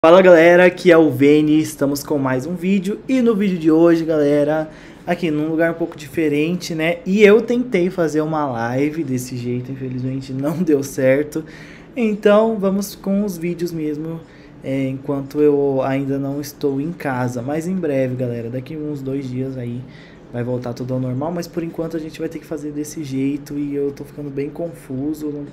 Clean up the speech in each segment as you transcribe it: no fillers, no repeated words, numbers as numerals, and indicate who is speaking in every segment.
Speaker 1: Fala galera, aqui é o Veni, estamos com mais um vídeo e no vídeo de hoje, galera, aqui num lugar um pouco diferente, né? E eu tentei fazer uma live desse jeito, infelizmente não deu certo. Então vamos com os vídeos mesmo, enquanto eu ainda não estou em casa. Mas em breve, galera, daqui uns 2 dias aí vai voltar tudo ao normal, mas por enquanto a gente vai ter que fazer desse jeito e eu tô ficando bem confuso, não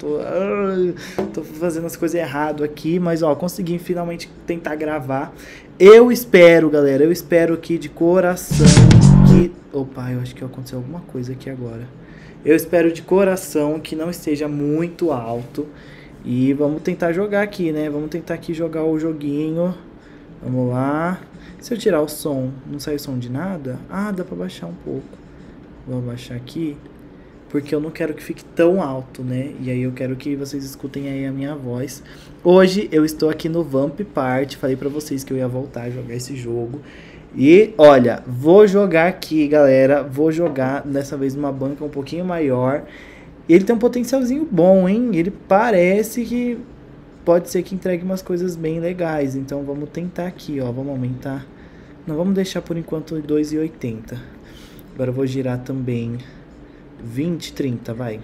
Speaker 1: tô fazendo as coisas errado aqui, mas ó, consegui finalmente tentar gravar. Eu espero, galera, eu espero que de coração que... Opa, eu acho que aconteceu alguma coisa aqui agora. Eu espero de coração que não esteja muito alto e vamos tentar jogar aqui, né? Vamos tentar aqui jogar o joguinho. Vamos lá. Se eu tirar o som, não sai o som de nada? Ah, dá pra baixar um pouco. Vou abaixar aqui, porque eu não quero que fique tão alto, né? E aí eu quero que vocês escutem aí a minha voz. Hoje eu estou aqui no Vamp Party, falei pra vocês que eu ia voltar a jogar esse jogo. E olha, vou jogar aqui, galera, vou jogar dessa vez numa banca um pouquinho maior. Ele tem um potencialzinho bom, hein? Ele parece que... pode ser que entregue umas coisas bem legais. Então vamos tentar aqui, ó. Vamos aumentar. Não vamos deixar por enquanto 2,80. Agora eu vou girar também 20, 30, vai.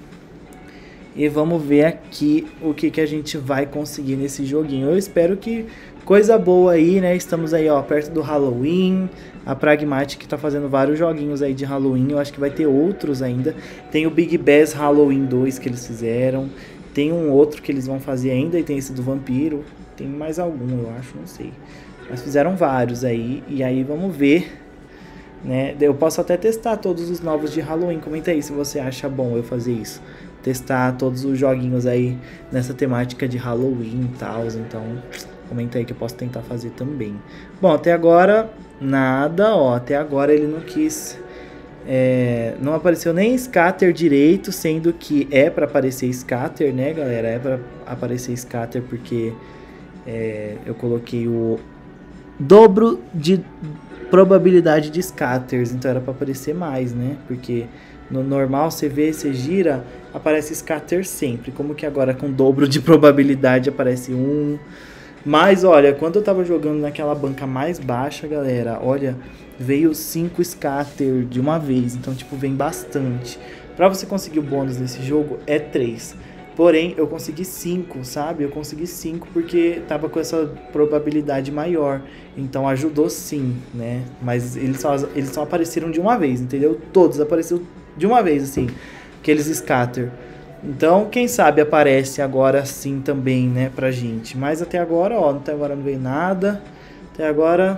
Speaker 1: E vamos ver aqui o que a gente vai conseguir nesse joguinho. Eu espero que coisa boa aí, né? Estamos aí, ó, perto do Halloween. A Pragmatic tá fazendo vários joguinhos aí de Halloween. Eu acho que vai ter outros ainda. Tem o Big Bass Halloween 2 que eles fizeram. Tem um outro que eles vão fazer ainda e tem esse do vampiro. Tem mais algum, eu acho, não sei. Mas fizeram vários aí. E aí vamos ver, né? Eu posso até testar todos os novos de Halloween. Comenta aí se você acha bom eu fazer isso. Testar todos os joguinhos aí nessa temática de Halloween e tal. Então, comenta aí que eu posso tentar fazer também. Bom, até agora, nada, ó. Até agora ele não quis... não apareceu nem scatter direito, sendo que é para aparecer scatter, né, galera? É para aparecer scatter porque eu coloquei o dobro de probabilidade de scatters, então era para aparecer mais, né? Porque no normal você vê, você gira, aparece scatter sempre. Como que agora com dobro de probabilidade aparece um? Mas olha, quando eu tava jogando naquela banca mais baixa, galera, olha, veio 5 scatter de uma vez, então tipo, vem bastante. Pra você conseguir o bônus nesse jogo é 3. Porém, eu consegui 5, sabe? Eu consegui 5 porque tava com essa probabilidade maior. Então ajudou sim, né? Mas eles só apareceram de uma vez, entendeu? Todos apareceram de uma vez, assim, aqueles scatter. Então, quem sabe aparece agora sim também, né, pra gente. Mas até agora, ó, até agora não veio nada. Até agora,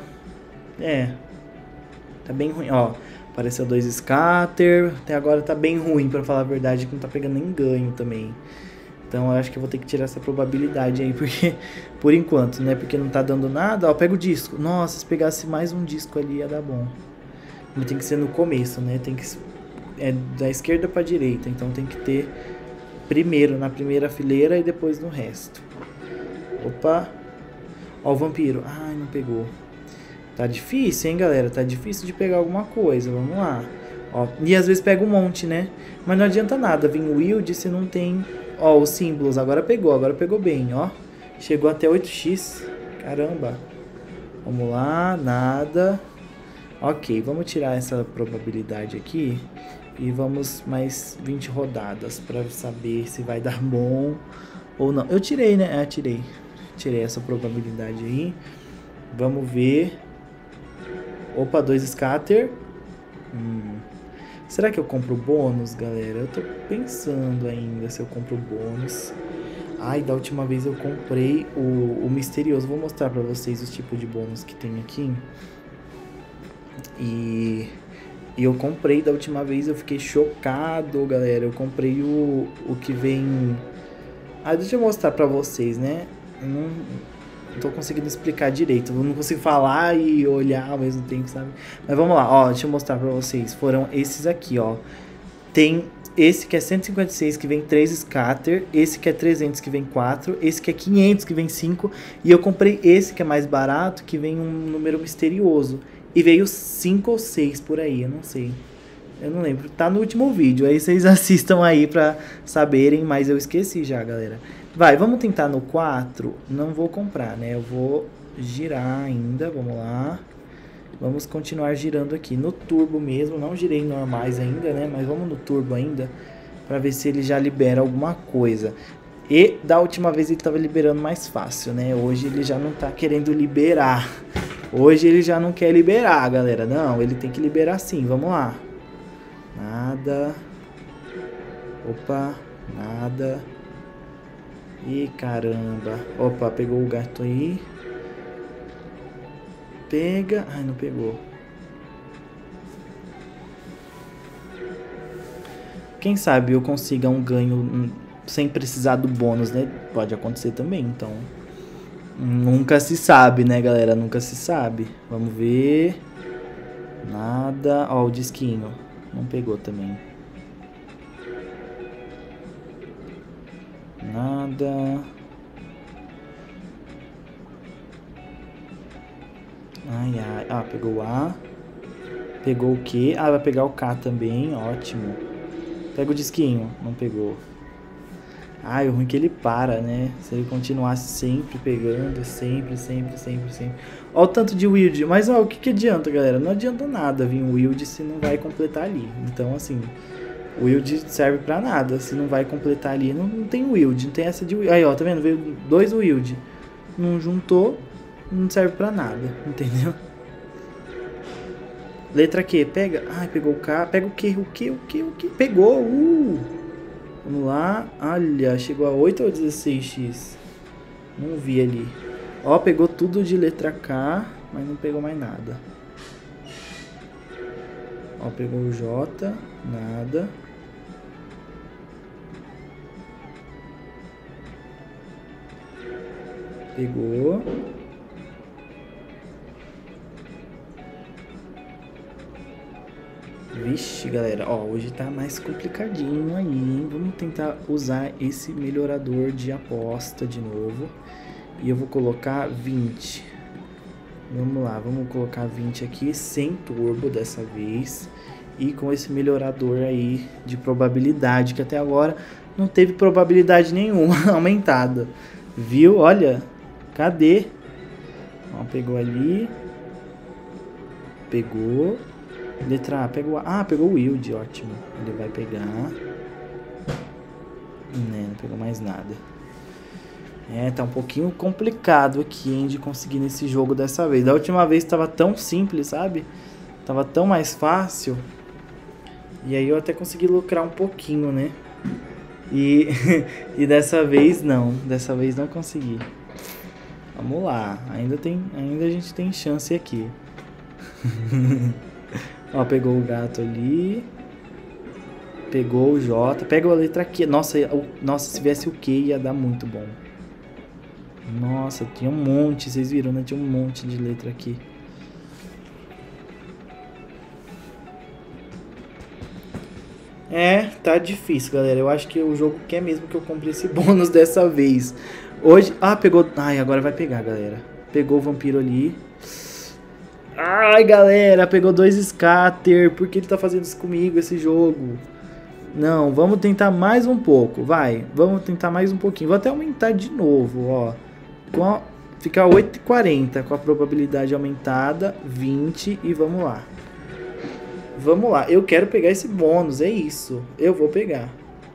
Speaker 1: tá bem ruim, ó. Apareceu 2 scatter. Até agora tá bem ruim, pra falar a verdade, que não tá pegando nem ganho também. Então eu acho que eu vou ter que tirar essa probabilidade aí, porque, por enquanto, né, porque não tá dando nada. Ó, pega o disco. Nossa, se pegasse mais um disco ali ia dar bom. Mas tem que ser no começo, né, tem que... da esquerda pra direita, então tem que ter... primeiro na primeira fileira e depois no resto. Opa. Ó o vampiro. Ai, não pegou. Tá difícil, hein, galera? Tá difícil de pegar alguma coisa. Vamos lá. Ó, e às vezes pega um monte, né? Mas não adianta nada vir o Wild se não tem... Ó, os símbolos. Agora pegou bem, ó. Chegou até 8x. Caramba. Vamos lá, nada. Ok, vamos tirar essa probabilidade aqui. E vamos mais 20 rodadas para saber se vai dar bom ou não. Eu tirei, né? Tirei. Tirei essa probabilidade aí. Vamos ver. Opa, 2 scatter. Será que eu compro bônus, galera? Eu tô pensando ainda se eu compro bônus. Ai, da última vez eu comprei o misterioso. Vou mostrar para vocês os tipos de bônus que tem aqui. E eu comprei da última vez, eu fiquei chocado, galera. Eu comprei o que vem... Ah, deixa eu mostrar pra vocês, né? Eu não tô conseguindo explicar direito. Eu não consigo falar e olhar ao mesmo tempo, sabe? Mas vamos lá, ó. Deixa eu mostrar pra vocês. Foram esses aqui, ó. Tem esse que é 156, que vem 3 scatter. Esse que é 300, que vem 4. Esse que é 500, que vem 5. E eu comprei esse que é mais barato, que vem um número misterioso. E veio 5 ou 6 por aí, eu não sei. Eu não lembro. Tá no último vídeo. Aí vocês assistam aí pra saberem, mas eu esqueci já, galera. Vai, vamos tentar no 4. Não vou comprar, né? Eu vou girar ainda, vamos lá. Vamos continuar girando aqui no turbo mesmo. Não girei em normais ainda, né? Mas vamos no turbo ainda, pra ver se ele já libera alguma coisa. E da última vez ele tava liberando mais fácil, né? Hoje ele já não tá querendo liberar. Hoje ele já não quer liberar, galera. Não, ele tem que liberar sim, vamos lá. Nada. Opa, nada. Ih, caramba. Opa, pegou o gato aí. Pega. Ai, não pegou. Quem sabe eu consiga um ganho sem precisar do bônus, né? Pode acontecer também, então. Nunca se sabe, né, galera? Nunca se sabe. Vamos ver. Nada. Ó, o disquinho. Não pegou também. Nada. Ai, ai. Ah, pegou o A. Pegou o Q. Ah, vai pegar o K também. Ótimo. Pega o disquinho. Não pegou. Ah, o ruim é que ele para, né? Se ele continuasse sempre pegando, sempre. Ó o tanto de wild. Mas, ó, o que adianta, galera? Não adianta nada vir um wild se não vai completar ali. Então, assim, o wild serve pra nada. Se não vai completar ali, não tem wild. Não tem essa de wild. Aí, ó, tá vendo? Veio 2 wild. Não juntou, não serve pra nada. Entendeu? Letra Q, pega. Ai, pegou o K. Pega o Q, o Q. Pegou, Vamos lá. Olha, chegou a 8 ou 16x? Não vi ali. Ó, pegou tudo de letra K, mas não pegou mais nada. Ó, pegou o J, nada. Pegou. Vixe, galera, ó, hoje tá mais complicadinho aí, hein? Vamos tentar usar esse melhorador de aposta de novo. E eu vou colocar 20. Vamos lá, vamos colocar 20 aqui, sem turbo dessa vez. E com esse melhorador aí de probabilidade, que até agora não teve probabilidade nenhuma aumentada. Viu? Olha, cadê? Ó, pegou ali. Pegou. Letra A, pegou A. Ah, pegou o wild, ótimo. Ele vai pegar. Né, não pegou mais nada. É, tá um pouquinho complicado aqui, hein, de conseguir nesse jogo dessa vez. Da última vez tava tão simples, sabe? Tava tão mais fácil. E aí eu até consegui lucrar um pouquinho, né? E, e dessa vez não. Dessa vez não consegui. Vamos lá. Ainda a gente tem chance aqui. Ó, pegou o gato ali. Pegou o J. Pega a letra Q. Nossa, se viesse o Q ia dar muito bom. Nossa, tinha um monte. Vocês viram, né? Tinha um monte de letra aqui. É, tá difícil, galera. Eu acho que o jogo quer mesmo que eu compre esse bônus dessa vez. Hoje... Ah, pegou... Ai, agora vai pegar, galera. Pegou o vampiro ali. Ai, galera, pegou 2 scatter. Por que ele tá fazendo isso comigo, esse jogo? Não, vamos tentar mais um pouco, vai. Vamos tentar mais um pouquinho. Vou até aumentar de novo, ó. Ficar 8,40 com a probabilidade aumentada, 20 e vamos lá. Vamos lá, eu quero pegar esse bônus, é isso. Eu vou pegar.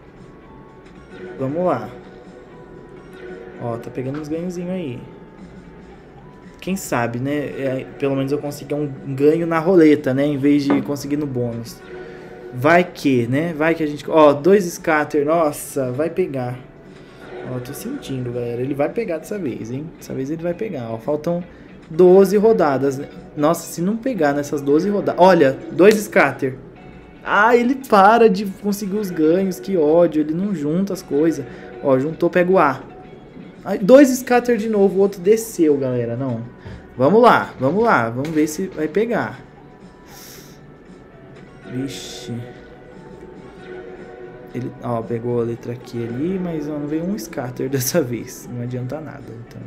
Speaker 1: Vamos lá. Ó, tá pegando uns ganhozinhos aí. Quem sabe, né? Pelo menos eu consiga um ganho na roleta, né? Em vez de conseguir no bônus. Vai que, né? Vai que a gente... Ó, 2 scatter. Nossa, vai pegar. Ó, tô sentindo, galera. Ele vai pegar dessa vez, hein? Dessa vez ele vai pegar. Ó, faltam 12 rodadas. Nossa, se não pegar nessas 12 rodadas... Olha, 2 scatter. Ah, ele para de conseguir os ganhos. Que ódio. Ele não junta as coisas. Ó, juntou, pega o A. 2 scatter de novo, o outro desceu, galera. Não. Vamos lá, vamos lá. Vamos ver se vai pegar. Vixe. Ele, ó, pegou a letra Q ali, mas ó, não veio um scatter dessa vez. Não adianta nada, então.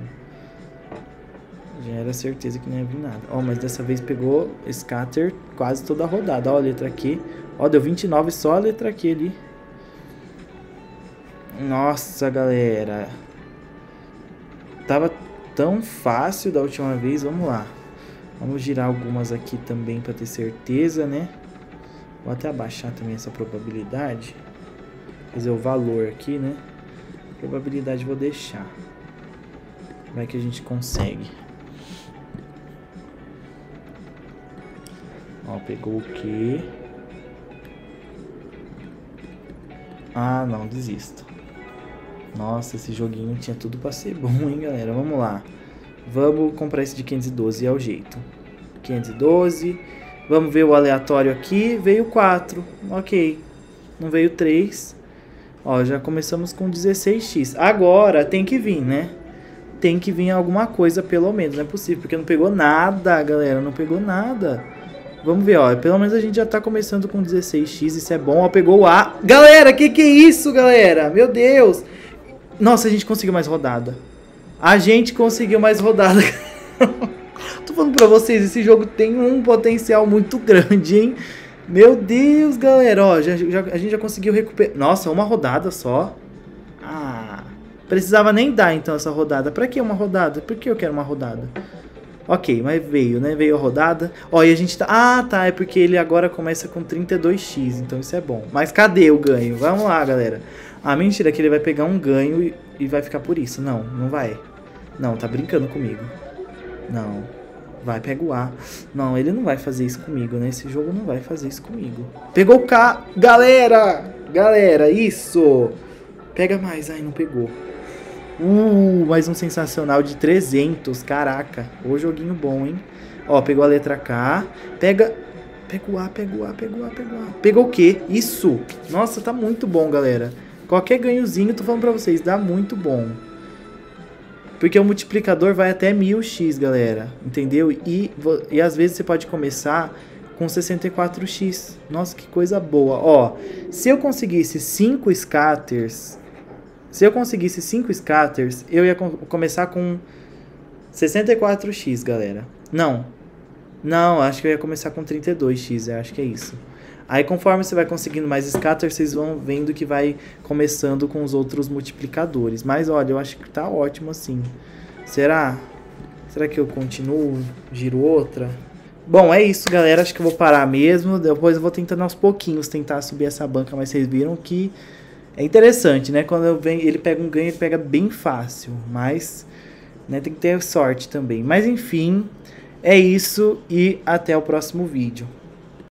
Speaker 1: Já era certeza que não ia vir nada. Ó, mas dessa vez pegou scatter quase toda a rodada. Ó, a letra Q. Ó, deu 29 só a letra Q ali. Nossa, galera. Tava tão fácil da última vez. Vamos lá. Vamos girar algumas aqui também pra ter certeza, né? Vou até abaixar também essa probabilidade. Fazer o valor aqui, né? Probabilidade vou deixar. Vai que a gente consegue. Ó, pegou o quê? Ah, não, desisto. Nossa, esse joguinho tinha tudo pra ser bom, hein, galera? Vamos lá. Vamos comprar esse de 512, é o jeito. 512. Vamos ver o aleatório aqui. Veio 4. Ok. Não veio 3. Ó, já começamos com 16x. Agora tem que vir, né? Tem que vir alguma coisa, pelo menos. Não é possível, porque não pegou nada, galera. Não pegou nada. Vamos ver, ó. Pelo menos a gente já tá começando com 16x. Isso é bom. Ó, pegou o A. Galera, que é isso, galera? Meu Deus. Nossa, a gente conseguiu mais rodada. A gente conseguiu mais rodada. Tô falando pra vocês, esse jogo tem um potencial muito grande, hein? Meu Deus, galera. Ó, a gente já conseguiu recuperar. Nossa, uma rodada só. Ah, precisava nem dar, então, essa rodada. Pra que uma rodada? Por que eu quero uma rodada? Ok, mas veio, né? Veio a rodada. Ó, e a gente tá... Ah, tá. É porque ele agora começa com 32x. Então isso é bom. Mas cadê o ganho? Vamos lá, galera. Ah, mentira, que ele vai pegar um ganho e vai ficar por isso. Não, não vai. Não, tá brincando comigo. Não. Vai, pega o A. Não, ele não vai fazer isso comigo, né? Esse jogo não vai fazer isso comigo. Pegou o K. Galera! Galera, isso! Pega mais. Ai, não pegou. Mais um sensacional de 300. Caraca. Ô, joguinho bom, hein? Ó, pegou a letra K. Pega o A, pega o A, pega o A, pega o A. Pegou o quê? Isso! Nossa, tá muito bom, galera. Qualquer ganhozinho, tô falando pra vocês, dá muito bom. Porque o multiplicador vai até 1000x, galera. Entendeu? E às vezes você pode começar com 64x. Nossa, que coisa boa. Ó, se eu conseguisse 5 scatters... eu ia começar com 64x, galera. Não, acho que eu ia começar com 32x, eu acho que é isso. Aí conforme você vai conseguindo mais scatters, vocês vão vendo que vai começando com os outros multiplicadores. Mas olha, eu acho que tá ótimo assim. Será? Será que eu continuo? Giro outra? Bom, é isso, galera. Acho que eu vou parar mesmo. Depois eu vou tentando aos pouquinhos tentar subir essa banca, mas vocês viram que é interessante, né? Quando ele pega um ganho, ele pega bem fácil. Mas, né, tem que ter sorte também. Mas enfim, é isso e até o próximo vídeo.